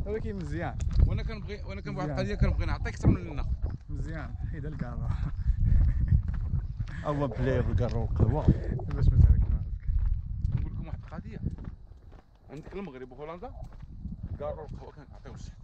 ولكن مزيان. وانا كنبغي واحد القضيه كنبغي نعطيك اكثر من النخ. مزيان حيد الكارو. هو بلاي بالكارو والقهوه باش ما تعرفش راسك. نقول لكم واحد القضيه، عندك المغرب وهولندا كارو القهوه كنعطيوش.